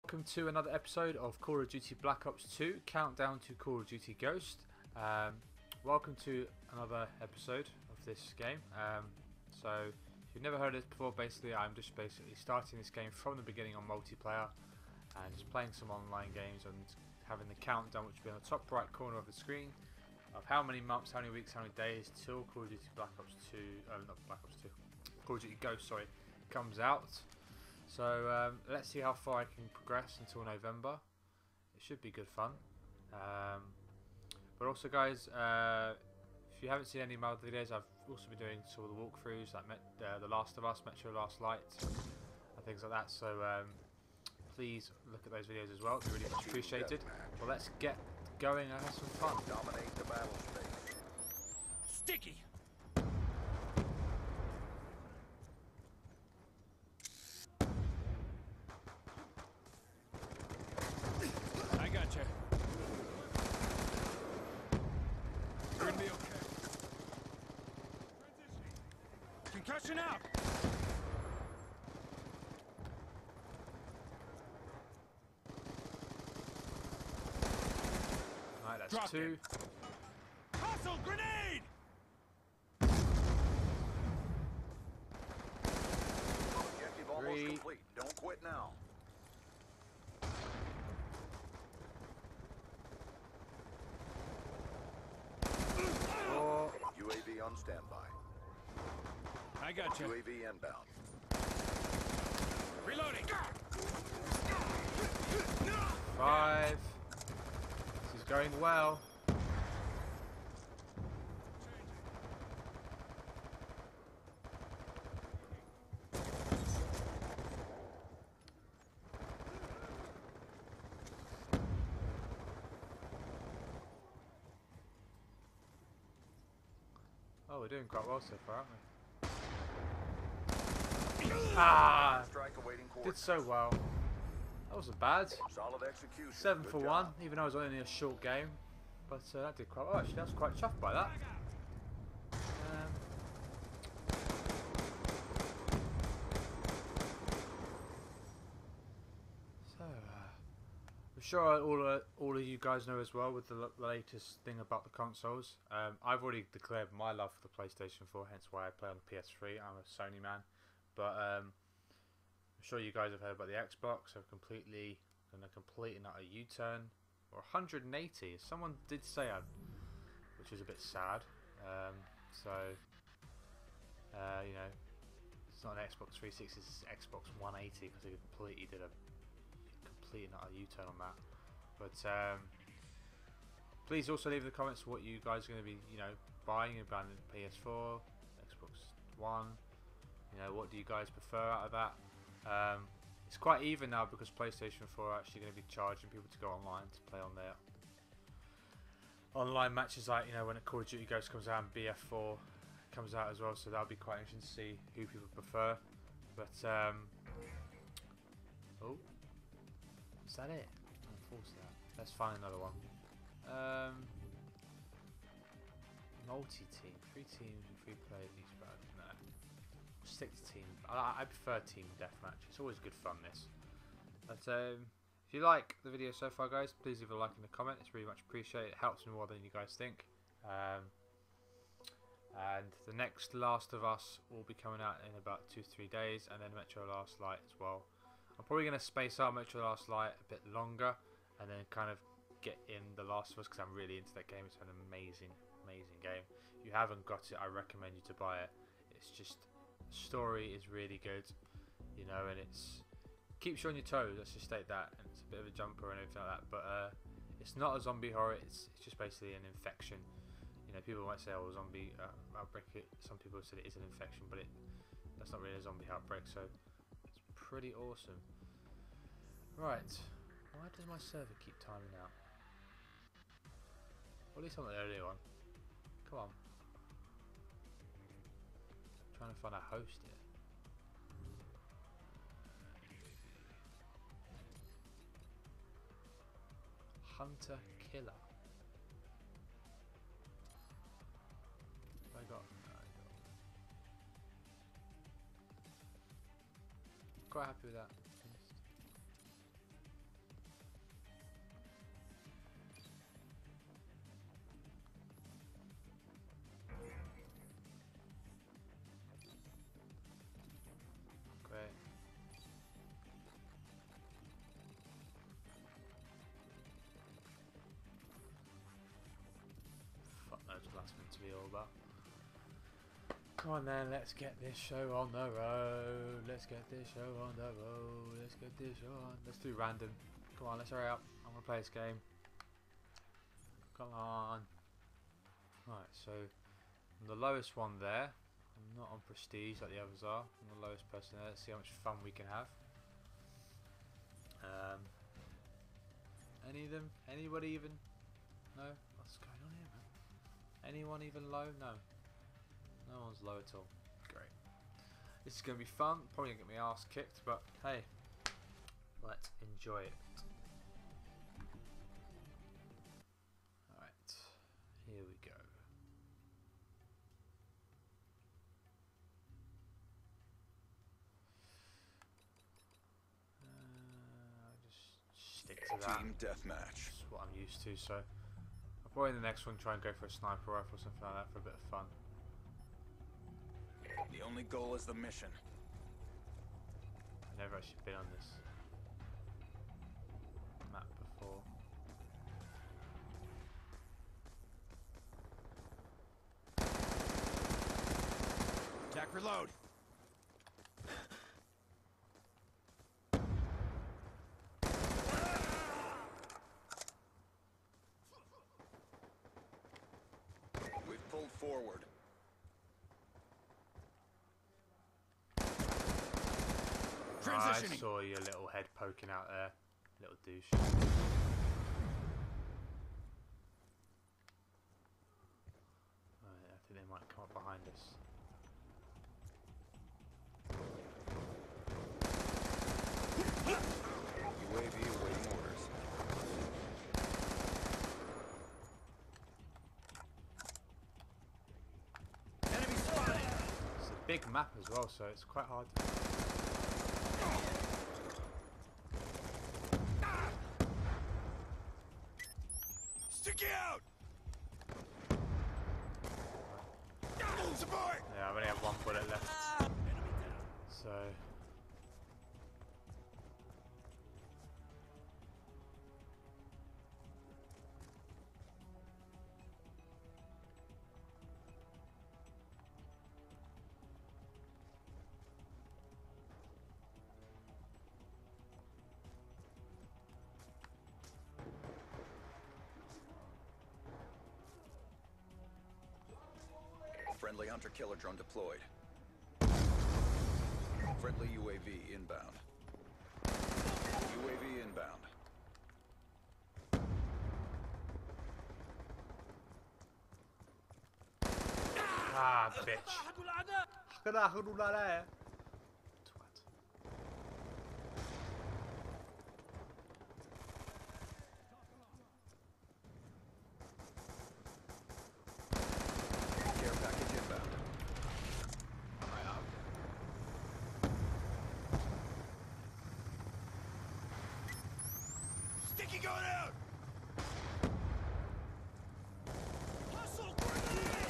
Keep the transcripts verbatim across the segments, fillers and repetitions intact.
welcome to another episode of Call of Duty Black Ops two, Countdown to Call of Duty Ghost. Um, welcome to another episode of this game. Um, so, if you've never heard of this before, basically I'm just basically starting this game from the beginning on multiplayer and just playing some online games and having the countdown, which will be on the top right corner of the screen, of how many months, how many weeks, how many days till Call of Duty Black Ops two, oh not Black Ops two, Call of Duty Ghost, sorry, comes out. So um, let's see how far I can progress until November. It should be good fun. Um, but also, guys, uh, if you haven't seen any of my other videos, I've also been doing some of the walkthroughs, like Met uh, The Last of Us, Metro Last Light, and things like that. So um, please look at those videos as well. It'd be really much appreciated. Well, let's get going and have some fun. Dominate the battle space. Sticky. Concussion out! Alright, that's Drop two. it. Hustle grenade! Objective almost Three. complete. Don't quit now. Four. U A V on standby. I got U you. A V inbound. Reloading. Five. This is going well. Oh, we're doing quite well so far, aren't we? Ah! Strike awaiting Did coordinates. so well. That wasn't bad. Solid execution. Seven Good for job. one, even though it was only a short game. But uh, that did quite well. Actually, I was quite chuffed by that. Um, so, uh, I'm sure all uh, all of you guys know as well with the, l- the latest thing about the consoles. Um, I've already declared my love for the PlayStation four, hence why I play on the P S three. I'm a Sony man. But um, I'm sure you guys have heard about the Xbox. I've completely done a complete and utter U-turn, or one hundred eighty, as someone did say, I, which is a bit sad. Um, so, uh, you know, it's not an Xbox three sixty, it's Xbox one eighty, because they completely did a complete and utter U-turn on that. But um, please also leave in the comments what you guys are going to be, you know, buying and buying the P S four, Xbox One. You know, what do you guys prefer out of that? Um, it's quite even now because PlayStation four are actually going to be charging people to go online to play on their online matches, like, you know, when a Call of Duty Ghost comes out and B F four comes out as well, so that'll be quite interesting to see who people prefer. But um, oh, is that it? Unfortunately, that. Let's find another one. Um, multi-team, three teams with three players each battle. No. Stick to team. I, I prefer team deathmatch. It's always good fun, this. But um, if you like the video so far, guys, please leave a like and a comment. It's really much appreciated. It helps me more than you guys think. Um, and the next Last of Us will be coming out in about two to three days, and then Metro Last Light as well. I'm probably going to space out Metro Last Light a bit longer, and then kind of get in The Last of Us, because I'm really into that game. It's an amazing, amazing game. If you haven't got it, I recommend you to buy it. It's just, the story is really good, you know, and it's keeps you on your toes. Let's just state that. And it's a bit of a jumper and everything like that. But uh, it's not a zombie horror. It's it's just basically an infection. You know, people might say, "Oh, zombie uh, outbreak." It. Some people said it is an infection, but it that's not really a zombie outbreak. So it's pretty awesome. Right. Why does my server keep timing out? Well, at least I'm not the only one. Come on. Trying to find a host here. Hunter Killer. Have I got? No, I got. Quite happy with that. it's meant to be all about. Come on then, let's get this show on the road. Let's get this show on the road. Let's get this show on. Let's do random. Come on, let's hurry up. I'm gonna play this game. Come on. Right, so I'm the lowest one there. I'm not on prestige like the others are. I'm the lowest person there. Let's see how much fun we can have. Um, any of them? Anybody even? No? What's going on here, man? Anyone even low? No. No one's low at all. Great. This is going to be fun. Probably going to get my ass kicked, but hey, let's enjoy it. Alright, here we go. Uh, I'll just stick to that. Team deathmatch. That's what I'm used to, so I'll probably in the next one try and go for a sniper rifle or something like that for a bit of fun. The only goal is the mission. I've never actually been on this map before. Attack reload. We've pulled forward. I Transitioning. saw your little head poking out there, little douche. Right, I think they might come up behind us. U A V awaiting orders. Enemy spotted. It's a big map as well, so it's quite hard to... Sticky out. Support. Yeah, I've only have one bullet left. Enemy down. So... Friendly hunter-killer drone deployed. Friendly U A V inbound. U A V inbound. Ah, bitch. Twat. Care package inbound. Right up. Sticky going out. Hustle grenade.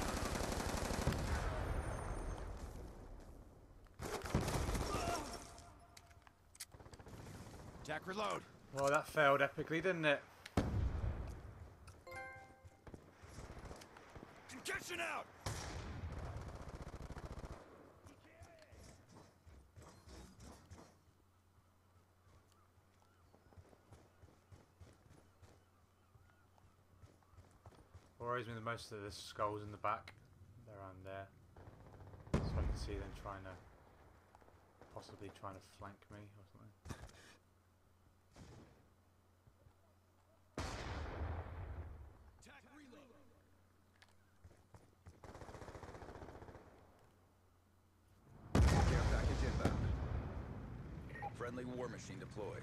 Attack reload. Well, that failed epically, didn't it? Concussion out. What worries me the most are the skulls in the back. They're around there. So I can see them trying to... possibly trying to flank me or something. Attack reload. Care package inbound. Friendly war machine deployed.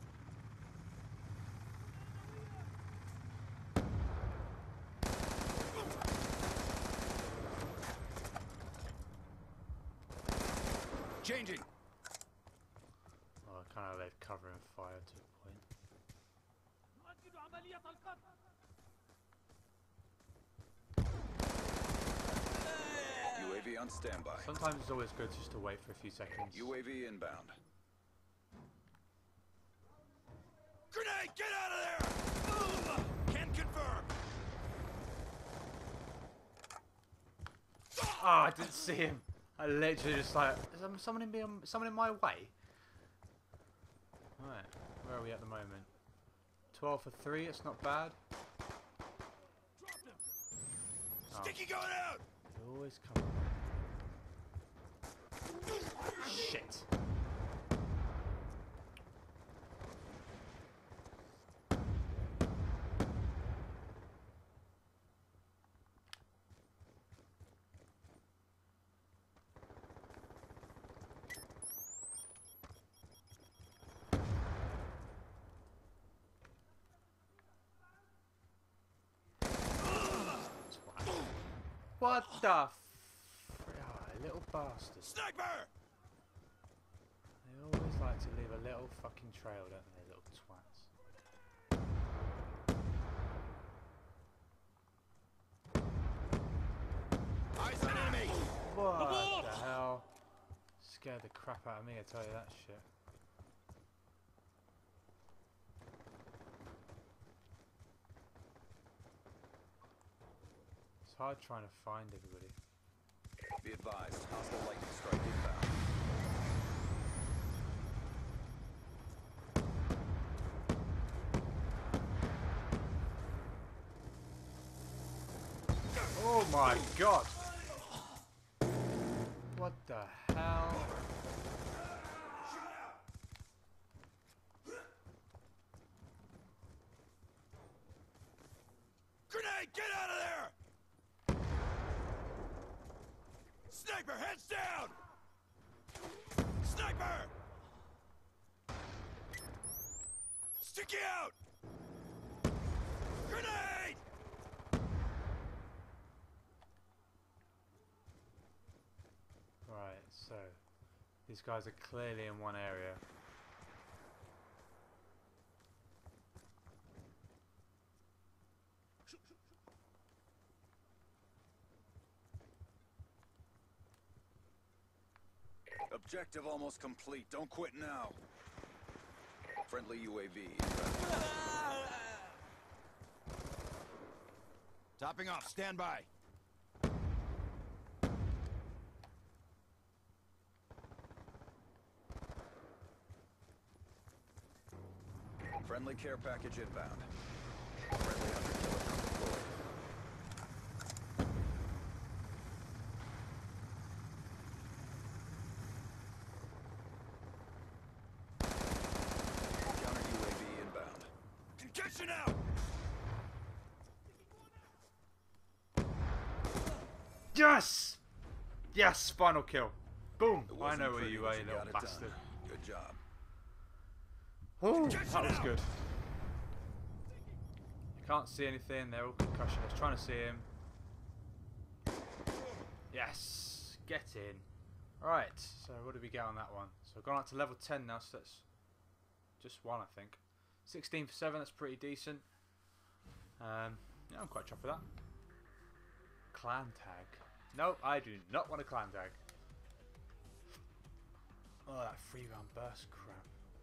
Changing. Oh, kind of like covering fire to a point. U A V on standby. Sometimes it's always good just to wait for a few seconds. U A V inbound. Grenade, get out of there! Boom! Can confirm. I didn't see him. I literally just like, is there someone in me, someone in my way? Right, where are we at the moment? twelve for three, it's not bad. Oh. Sticky going out! They always come. Shit. What the f... Oh, little bastards. Sniper! They always like to leave a little fucking trail, don't they, little twats. Eyes on enemy! What the hell? Scared the crap out of me, I tell you that shit. It's hard trying to find everybody. Be advised, hostile lightning strike inbound. Oh my god! What the hell? Grenade, get out of there! Sniper, heads down! Sniper! Sticky out! Grenade! Right, so these guys are clearly in one area. Objective almost complete. Don't quit now. Friendly U A V inbound. Topping off, stand by. Friendly care package inbound. Friendly hunter killer deployed. Counter U A V inbound. Concussion out! Yes! Yes! Final kill. Boom! It I wasn't know where pretty, you but are, you you little got it done. bastard. Good job. Oh, Concussion that was out. good. You can't see anything, they're all concussion. I was trying to see him. Yes! Get in. Alright, so what did we get on that one? So I've gone up to level ten now, so that's just one, I think. sixteen for seven, that's pretty decent. Um, yeah, I'm quite chuffed with that. Clan tag. No, I do not want a clan tag. Oh, that free round burst crap.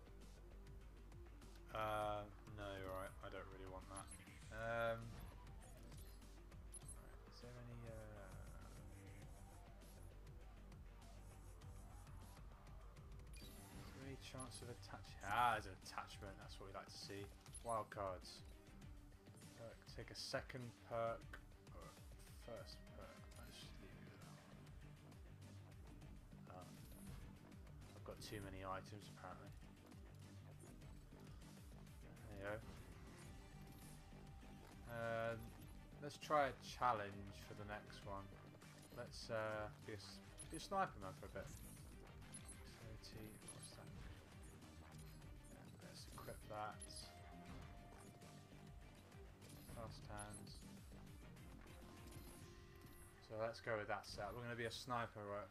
Uh, no, you're right. I don't really want that. Um, right, is there any? Uh, is there any chance of attach? Ah, there's an attachment. That's what we like to see. Wild cards. Perk. Take a second perk or first perk. Let's just leave it at that. Um, I've got too many items apparently. There you go. Um, let's try a challenge for the next one. Let's uh, be, a, be a sniper man for a bit. thirty, what's that? And let's equip that. Fast hands. So let's go with that set. We're going to be a sniper, right?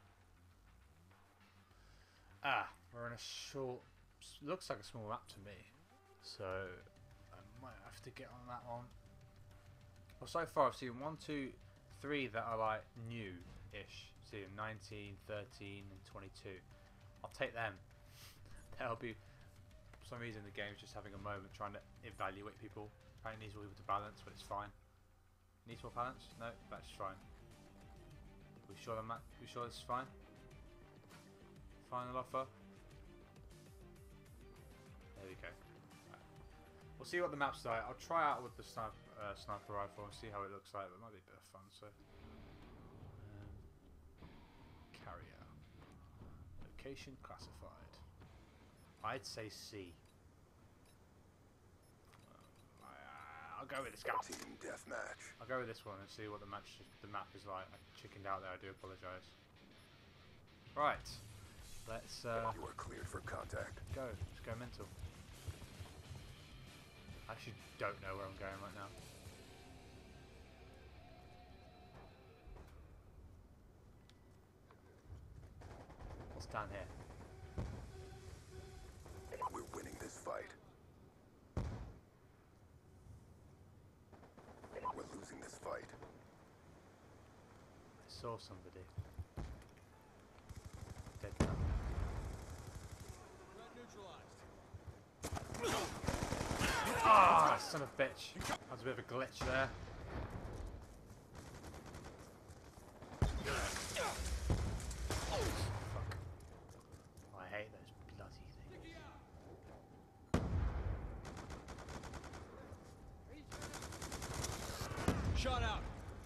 Ah, we're in a short, looks like a small map to me. So I might have to get on that one. Well, so far I've seen one, two, three that are like new-ish. See, nineteen, thirteen, and twenty-two. I'll take them. That'll be, for some reason, the game's just having a moment trying to evaluate people. Apparently, it needs all people to balance, but it's fine. Needs more balance? No, that's fine. We sure the map? We sure this is fine? Final offer. There we go. Right. We'll see what the map's like. I'll try out with the sniper, uh, sniper rifle and see how it looks like. It might be a bit of fun. So, um, carrier location classified. I'd say C. Uh, I, I'll go with this guy. Team deathmatch. I'll go with this one and see what the match, the map is like. I chickened out there. I do apologise. Right. Let's uh, You are cleared for contact. go. Let's go mental. I actually don't know where I'm going right now. What's down here? We're winning this fight. We're losing this fight. I saw somebody. Dead now. Ah, son of a bitch. That was a bit of a glitch there. Fuck. Oh, I hate those bloody things. Shot out.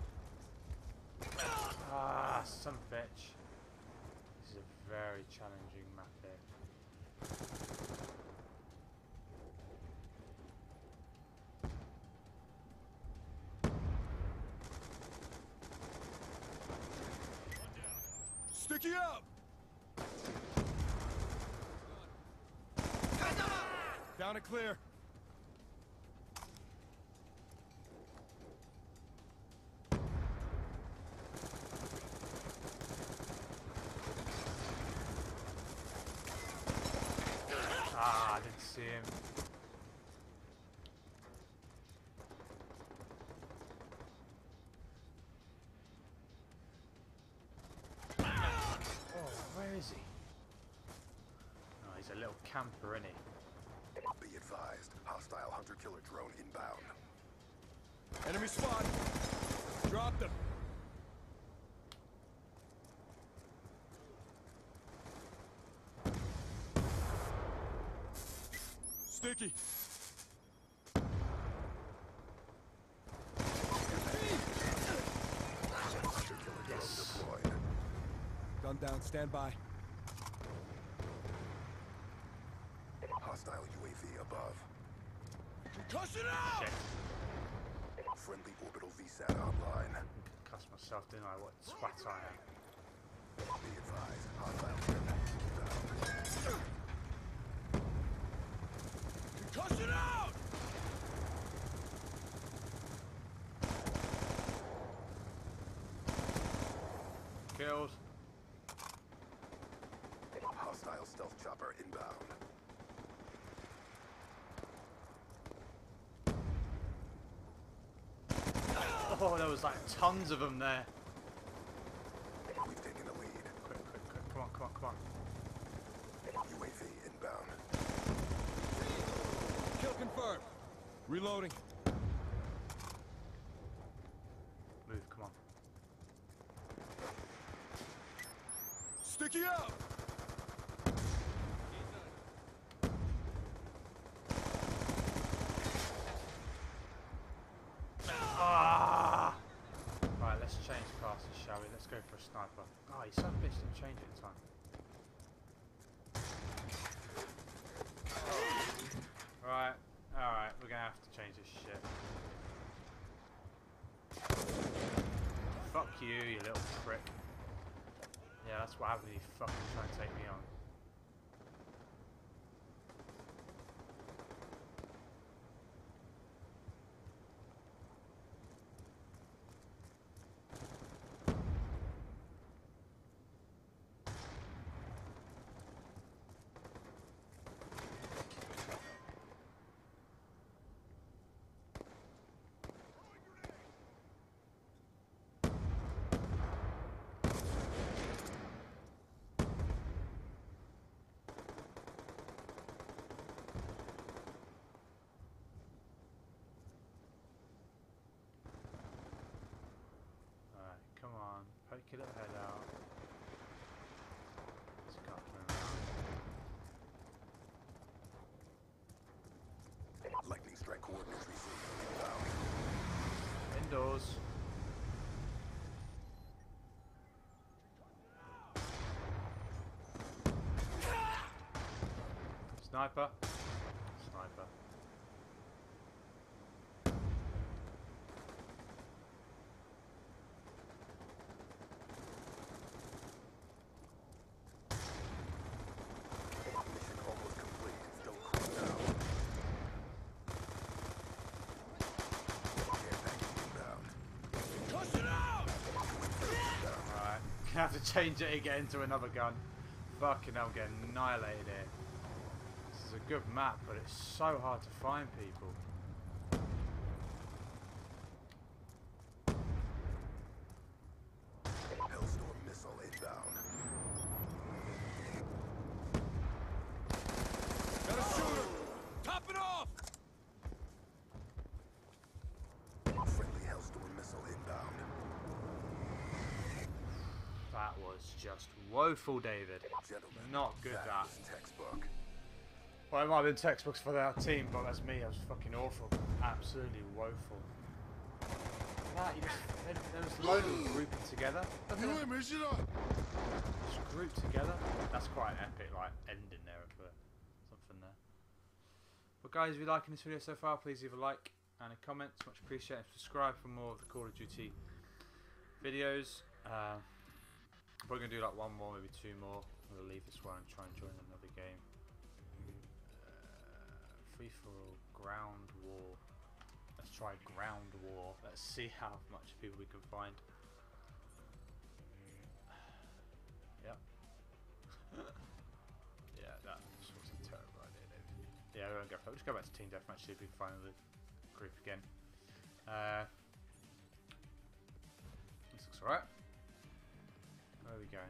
Ah, son of a bitch. This is a very challenging map here. Sticky out. Down and clear. Ah, I didn't see him. Oh, where is he? Oh, he's a little camper, isn't he? Be advised, hostile hunter-killer drone inbound. Enemy spot. Drop them. Sticky. Yes. Deployed. Gun down, stand by. Hostile U A V above. Concussion out! Shit. Friendly orbital V SAT online. Cuss myself, didn't I? What twat I am. Be advised, hostile threat inbound. Concussion out! Killed. Hostile stealth chopper inbound. Oh, there was like tons of them there. We've taken the lead. Quick, quick, quick. Come on, come on, come on. U A V inbound. Kill confirmed. Reloading. Move, come on. Sticky out! Ah! Right, let's change classes, shall we? Let's go for a sniper. Oh, you son of a bitch didn't change it in time. Right, alright, we're gonna have to change this shit. Fuck you, you little prick. Yeah, that's what happens when you fucking try and take me on. Coordinates received. Inbound. Indoors. Sniper. Sniper. Mission almost complete. Don't quit now. Care package inbound. Push it out! Alright. Gonna have to change it again into another gun. Fucking hell, I'm getting annihilated here. This is a good map, but it's so hard to find people. Hellstorm missile inbound. Got a shooter! Top it off! Friendly Hellstorm missile inbound. That was just woeful, David. Gentlemen, Not good, that. is textbook. Well, it might have been textbooks for our team, but that's me. I was fucking awful. Absolutely woeful. Nah, you just, there, there was loads of them grouping together. Just grouped together. That's quite an epic, like, ending there of uh, something there. But guys, if you're liking this video so far, please leave a like and a comment. It's much appreciated. Subscribe for more of the Call of Duty videos. Uh, I'm probably gonna do like one more, maybe two more. I'm gonna leave this one and try and join another game. Free for all, ground war. Let's try ground war. Let's see how much people we can find. Yep. Yeah, that was a terrible idea, David. Yeah, we won't go for that. We'll just go back to team deathmatch, see if we can find the group again. Uh, this looks alright. Where are we going?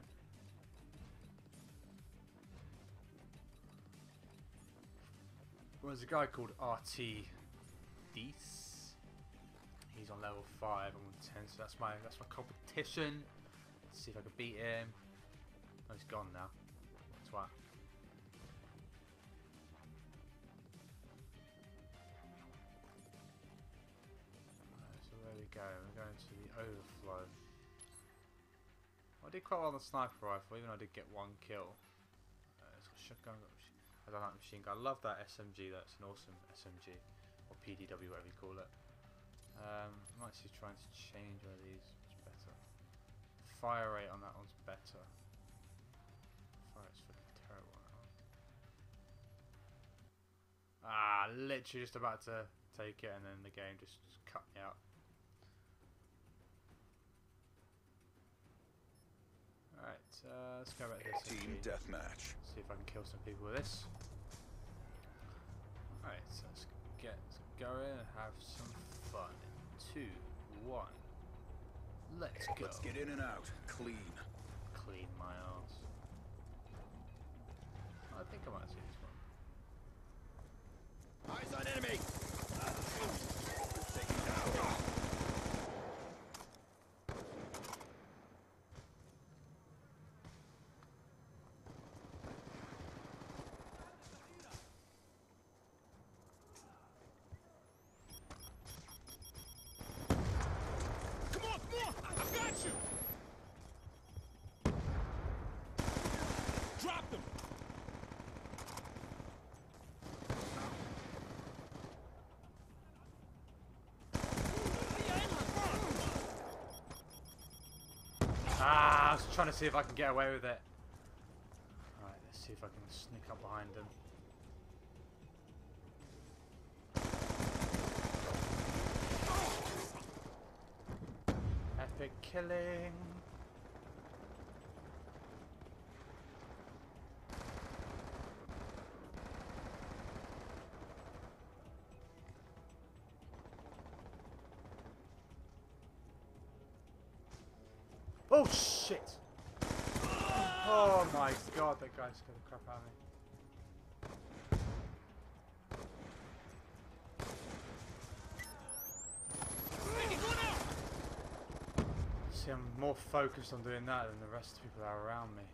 Well, there's a guy called R T Dees. He's on level five. I'm on ten, so that's my that's my competition. Let's see if I can beat him. Oh, he's gone now. That's why. Right, so where are we going? We're going to the overflow. I did quite well on the sniper rifle, even though I did get one kill. Uh, it's got shotgun. I don't like the machine gun. I love that S M G. That's an awesome S M G, or P D W, whatever you call it. Um, I'm actually trying to change one of these. It's better. Fire rate on that one's better. Fire rate's fucking terrible on that one. Ah, literally just about to take it, and then the game just, just cut me out. Alright, uh, let's go back to this. Team deathmatch. See if I can kill some people with this. Alright, so let's get going and have some fun. Two, one. Let's go. Let's get in and out. Clean. Clean my ass. I think I might see this one. Eyes on enemy! Taken down. Drop them! Ah, I was trying to see if I can get away with it. Alright, let's see if I can sneak up behind them. Epic killing. Oh shit! Oh my god, that guy scared the crap out of me. See, I'm more focused on doing that than the rest of the people that are around me.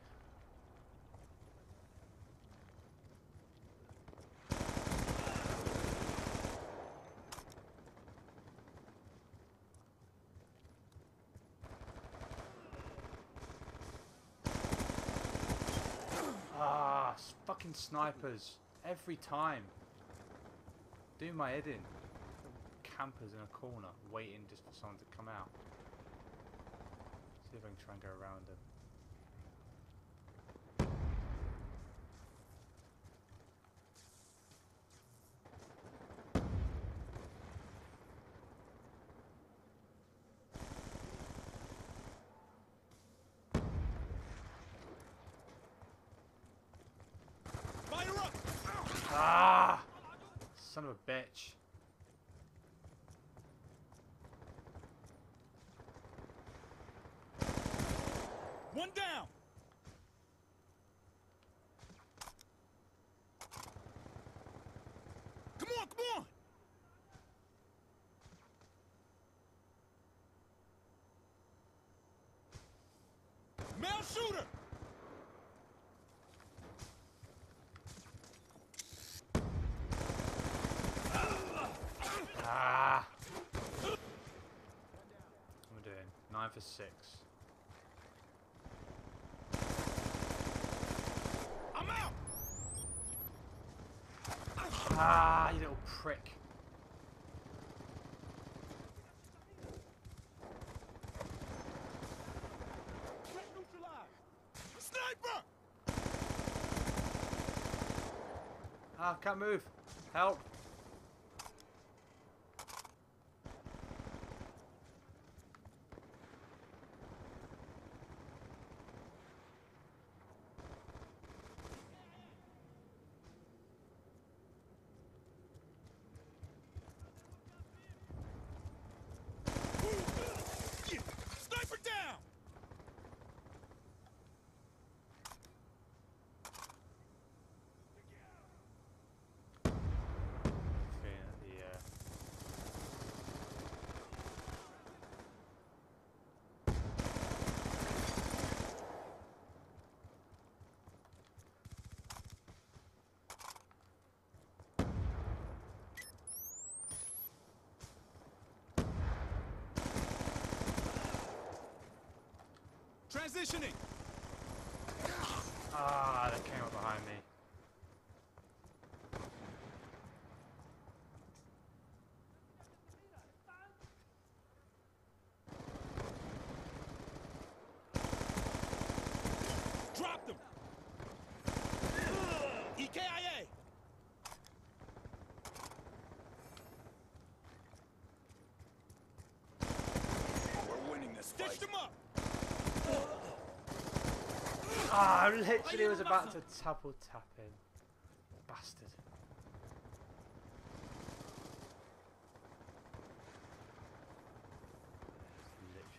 fucking snipers. Every time. Do my head in. Campers in a corner, waiting just for someone to come out. See if I can try and go around them. Ah! Son of a bitch. One down. Come on, come on. Male shooter. Ah! What am I doing? Nine for six. I'm out. Ah, you little prick. Sniper. Ah, can't move. Help. Sniper down. Feeling at the, uh, Transitioning. Ah, that came up behind me. Dropped him. E K I A. We're winning this fight. Stitched him up. Ah, I literally was about to double tap in. Bastard. Literally.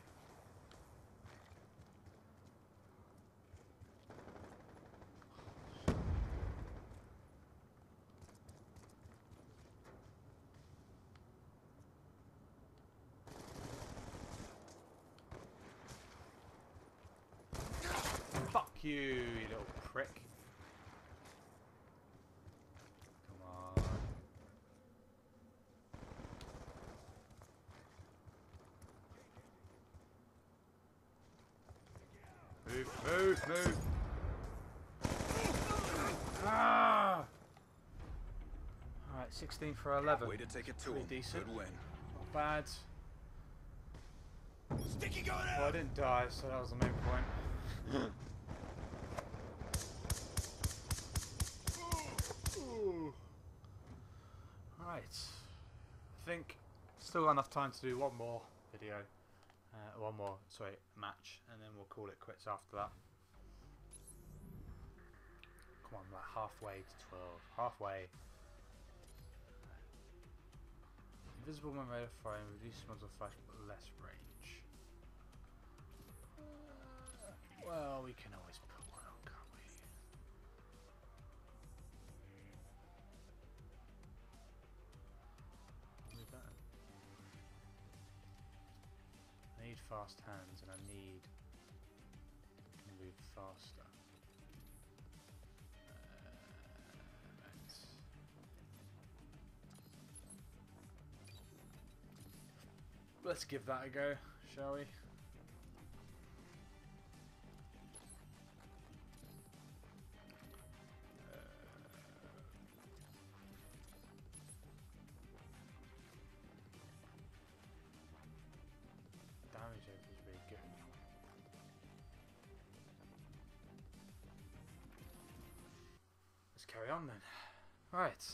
Fuck you, you little prick. Come on. Move, move, move. Ah! Alright, sixteen for eleven. Way to take it to Pretty him. decent. Good win. Not bad. Sticky going out. Well, I didn't die, so that was the main point. Right. I think still got enough time to do one more video. Uh, one more, sorry, match, and then we'll call it quits after that. Come on, like halfway to twelve. Halfway. Invisible when rate of fire and reduces muzzle flash but less range. Well, we can always put one on, can't we? Move that. I need fast hands and I need to move faster. Uh, right. Let's give that a go, shall we? Uh, Right.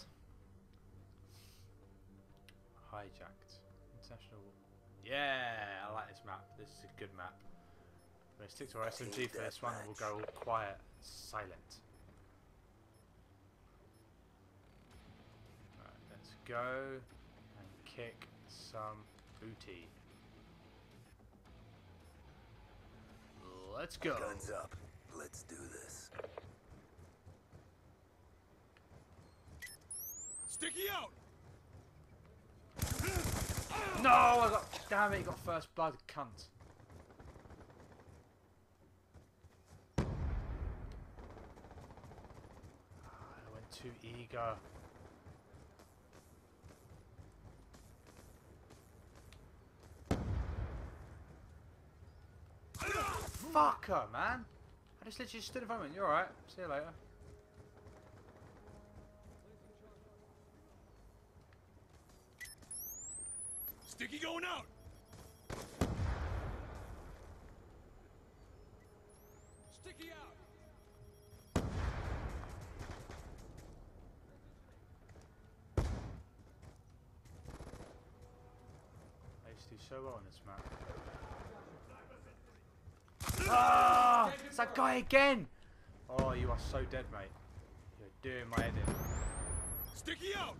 Hijacked. International. Yeah, I like this map. This is a good map. We're going to stick to our S M G for this one and we'll go all quiet, silent. Right, let's go and kick some booty. Let's go. Guns up. Let's do this. Sticky out! No, I got. Damn it, you got first blood, cunt. I went too eager. Fucker, man. I just literally stood in front of him. You're alright. See you later. Sticky going out! Sticky out! I used to do so well on this map. Ah! It's that guy again! Oh, you are so dead, mate. You're doing my head in. Sticky out!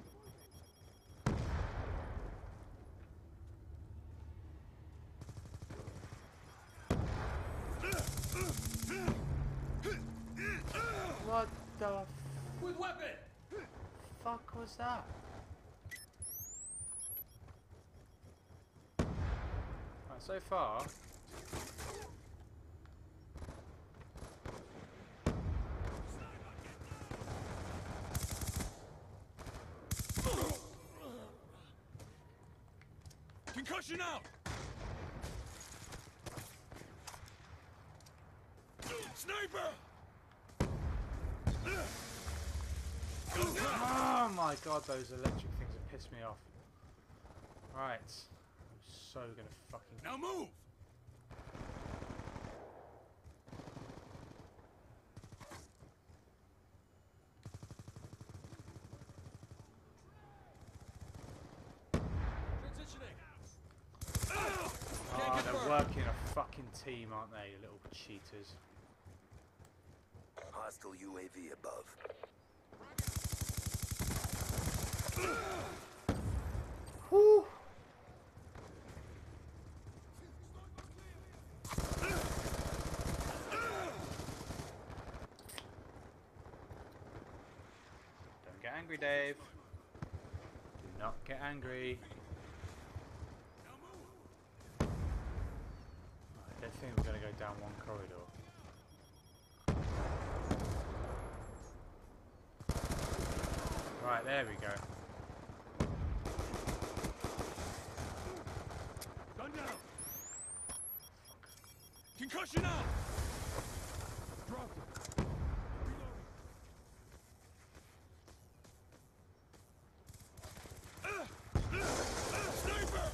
What the f With weapon! fuck was that? Right, so far. Concussion out! Sniper! Oh my god, those electric things have pissed me off. Right. I'm so gonna fucking. Now move! Oh, they're working a fucking team, aren't they, you little cheaters? Hostile U A V above. Whew. Don't get angry, Dave. Do not get angry. I don't think we're going to go down one corridor. Right, there we go. Gun down! Concussion out! Dropped it. Reloading. Sniper!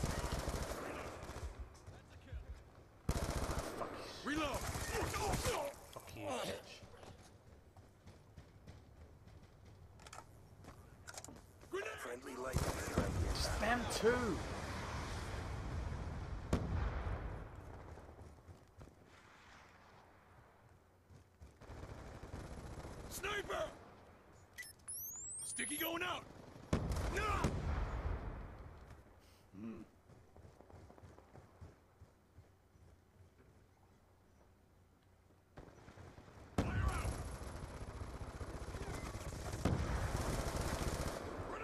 Fuck, Reload! fuck you, bitch. Friendly light strike Spam two! Sniper! Sticky going out! No! Mm. Fire out! Grenade!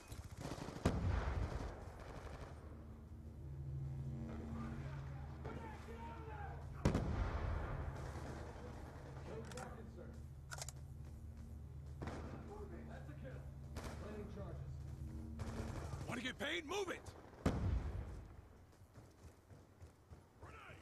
Want to get paid? Move it! Grenade!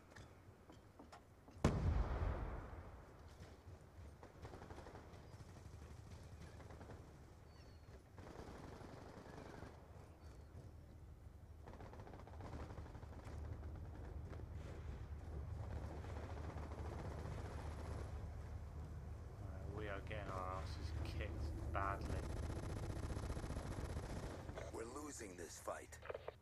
Uh, we are getting our asses kicked badly. this fight.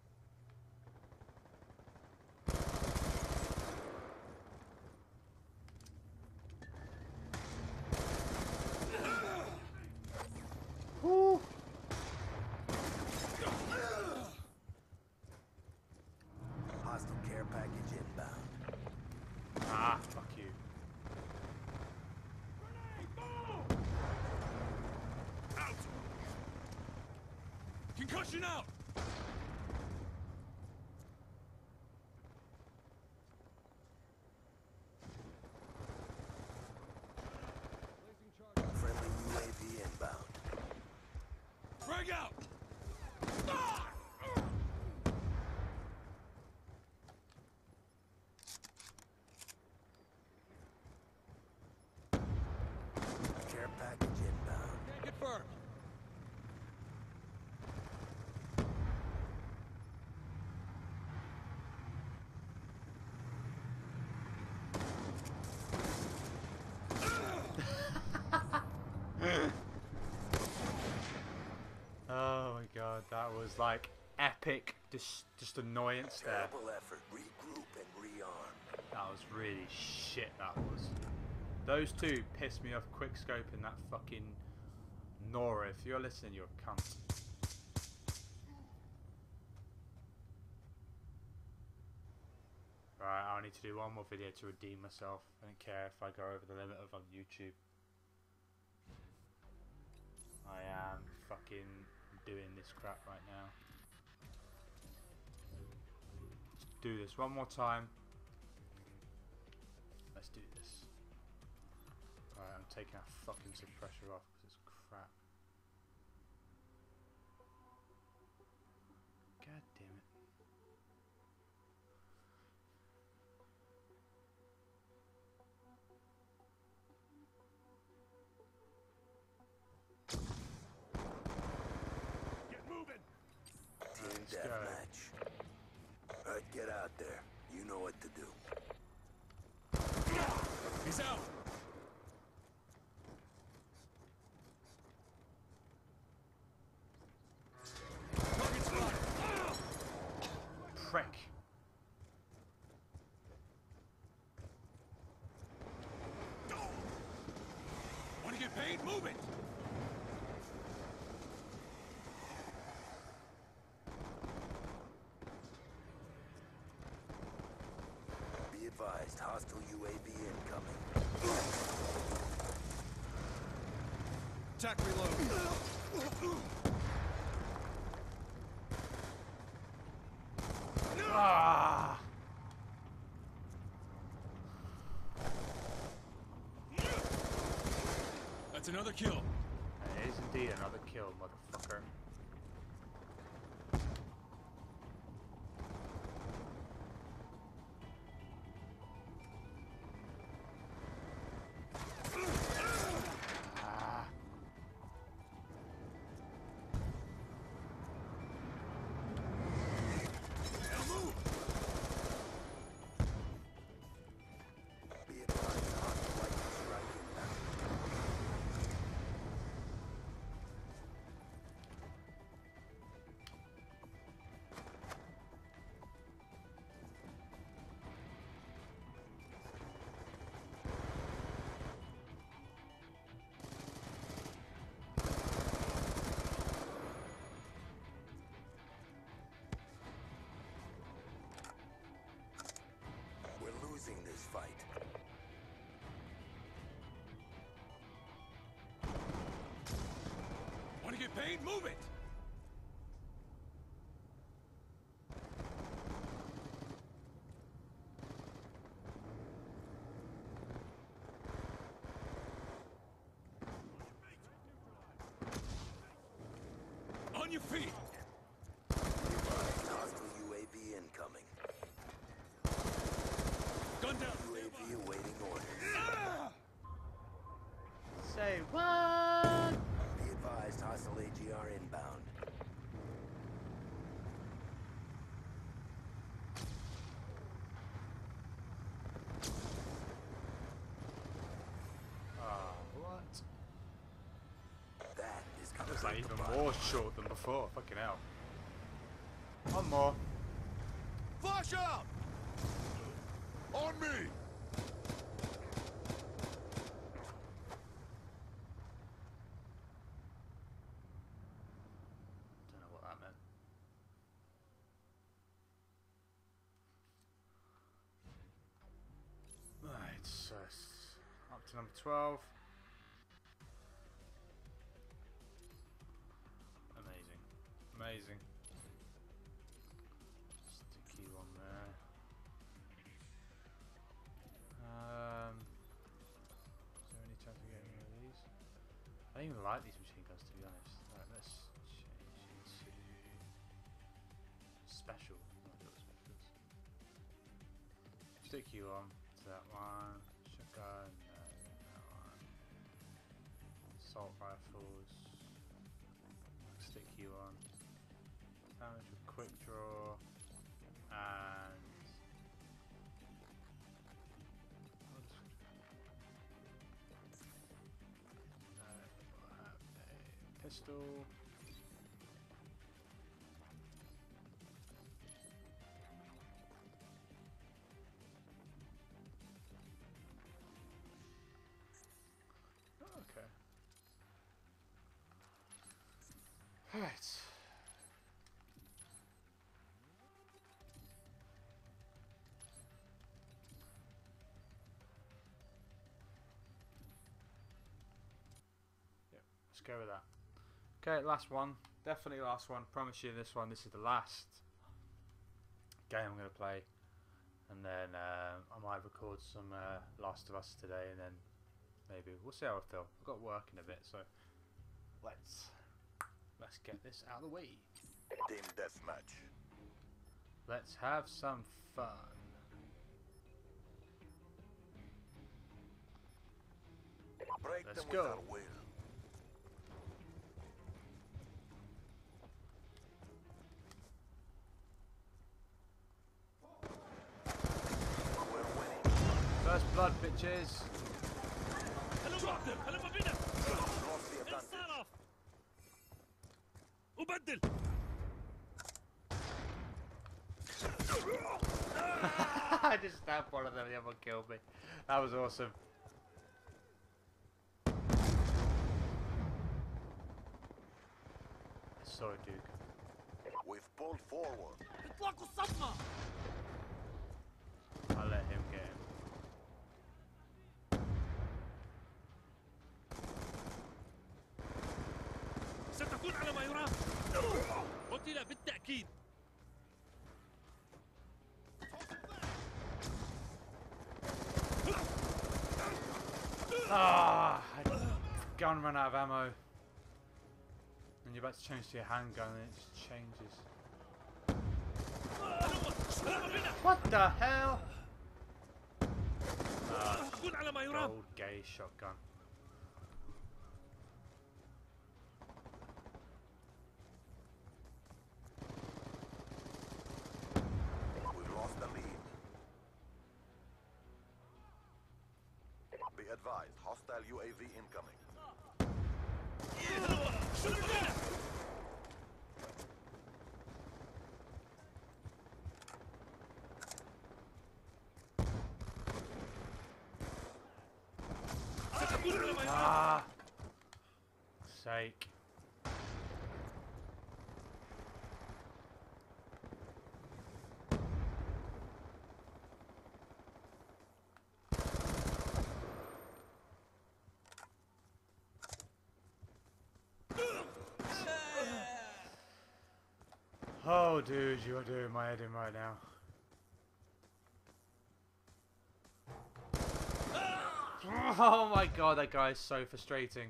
Woo. Hostile care package inbound. Ah, fuck you. Out! Concussion out! Friendly U A V inbound. Frag out! Care package inbound. Get firm! Oh my god, that was like epic, just just annoyance there. Terrible effort. Regroup and rearm. That was really shit. That was. Those two pissed me off. Quick scoping that fucking Nora. If you're listening, you're a cunt. Right, I need to do one more video to redeem myself. I don't care if I go over the limit of on YouTube. I am fucking doing this crap right now. Let's do this one more time. Let's do this. Alright, I'm taking that fucking suppressor off because it's crap. God damn it. Team Let's go. deathmatch. Alright, get out there. You know what to do. He's out! Target spotted! Prick. Want to get paid? Move it! Be advised, hostile U A V incoming. Attack reload! Ah! That's another kill. It is indeed another kill, motherfucker. Ah. Now move! Be advised, hostile lightning strike inbound. We're losing this fight. Want to get paid? Move it! On your feet! Be advised, hostile U A V incoming. Gun down! U A V awaiting orders. Say what? Be advised, hostile A G R inbound. Ah, what? That is That was like even more short than before. Fucking hell. One more. Flash out! On me! Don't know what that meant. Right, so it's up to number twelve. Amazing. Amazing. Sticky one there. Um, is there any chance of getting one of these? I don't even like these machine guns, to be honest. Right, let's change into special. Not got specials. Stick you on to that one. Shotgun, no, that one. Assault rifles. Stick you on. Damage with quick draw. And pistol. Oh, okay. Right. Yep, let's go with that. Okay, last one. Definitely last one. Promise you this one. This is the last game I'm going to play. And then uh, I might record some uh, Last of Us today. And then maybe we'll see how I feel. I've got work in a bit. So let's, let's get this out of the way. Team deathmatch. Let's have some fun. Break Let's them go. with our will. We're winning. First blood, bitches. Lost the advantage. أبدل. I just stabbed one of them, the other one killed me. That was awesome. Sorry, Duke. We've pulled forward. إطلاق الصدمة. I'll let him get him. ستكون على ما يرام. قتل بالتأكيد. Ah, gun ran out of ammo. And you're about to change to your handgun and it just changes. What the hell? Ah, ستكون على ما يرام. gold gay shotgun. We lost the lead. Be advised, hostile U A V incoming. ستكون على ما يرام. Ah, sake. Oh, dude, you are doing my head in right now. Oh my god, that guy is so frustrating.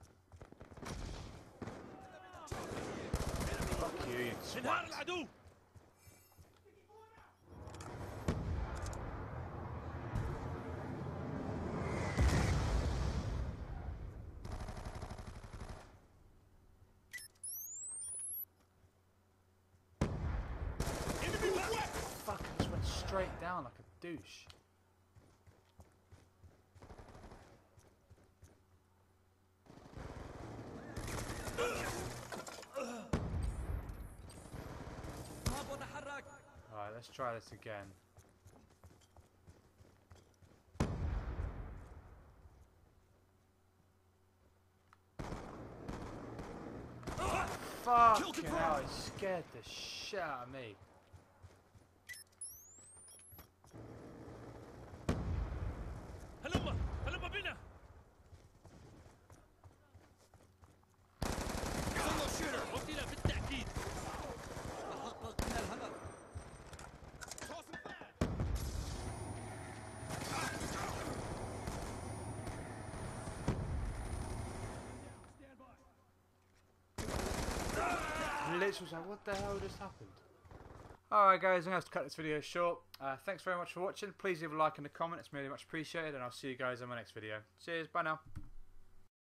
Fuck you, you انهار twat. العدو. Fuck, I just went straight down like a douche. Right, let's try this again. Fucking hell, it scared the shit out of me. هلم هلم بنا. قتل بالتأكيد. تحقق من الهدف. Literally was like, what the hell just happened? Alright guys, I'm going to have to cut this video short. Uh, thanks very much for watching. Please leave a like and a comment, it's really much appreciated, and I'll see you guys in my next video. Cheers, bye now.